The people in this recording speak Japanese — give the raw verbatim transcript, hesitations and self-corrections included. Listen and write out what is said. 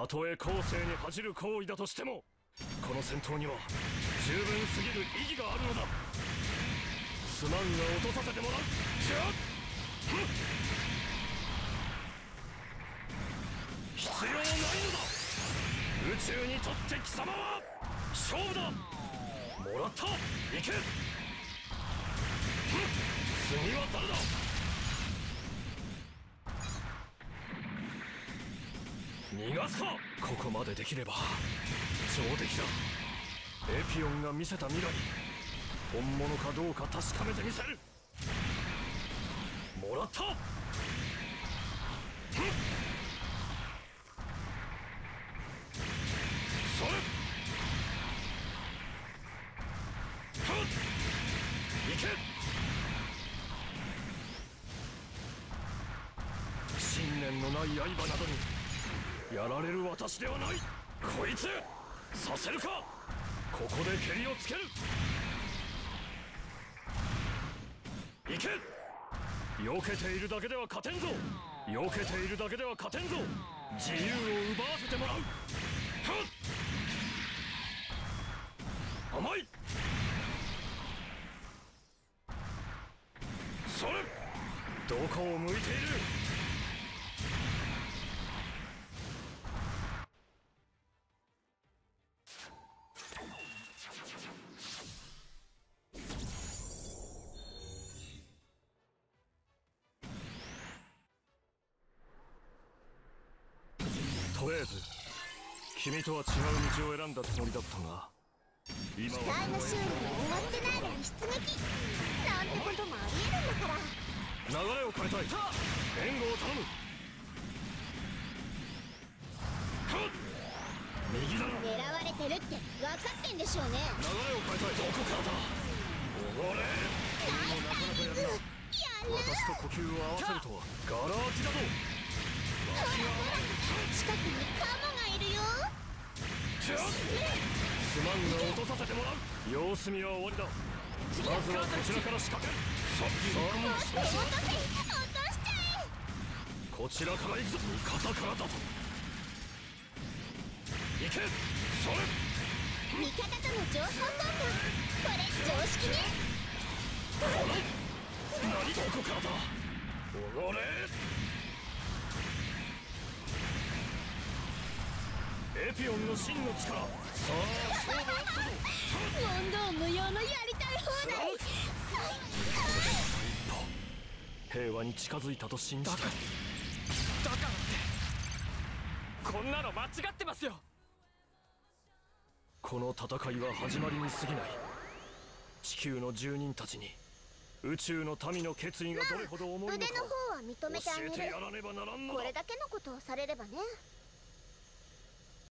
たとえ後世に恥じる行為だとしても、この戦闘には十分すぎる意義があるのだ。すまんが落とさせてもらう。じゃあ必要ないのだ。宇宙にとって貴様は勝負だ。もらった。行け。次は誰だ。逃がすか。ここまでできれば上出来だ。エピオンが見せた未来、本物かどうか確かめてみせる。もらった。それ。行け。信念のない刃などにやられる私ではない。こいつさせるか。ここで蹴りをつける。行け。避けているだけでは勝てんぞ。避けているだけでは勝てんぞ。自由を奪わせてもらう。はっ。甘い。それ。どこを向いている。とりあえず君とは違う道を選んだつもりだったが、今は機体の修理に終わってないのに出撃なんてこともありえるんだから。 流れを変えたい。援護を頼む。はっ。右だ。 狙われてるって分かってんでしょうね。 流れを変えたい。どこからだ。おごれ。 ナイスタイミング。やる。 私と呼吸を合わせるとはガラ空きだぞ。 ほらほら、近くにカモがいるよ。 すまんが落とさせてもらう。様子見は終わりだ。まずはこちらから仕掛ける。さっきのもっと落とせ。落としちゃえ。 こちらから行くぞ。味方からだと。行け。それ。 味方との情報交換、これ常識ね。 何。どこからだ。おごれ。エピオンの真の力。さあ勝負あったぞ。 問答無用のやりたい放題。 平和に近づいたと信じた。 だからだからってこんなの間違ってますよ。 この戦いは始まりに過ぎない。地球の住人たちに宇宙の民の決意がどれほど重いのか腕の方は認めてあげる。 教えてやらねばならんのだ。 これだけのことをされればね。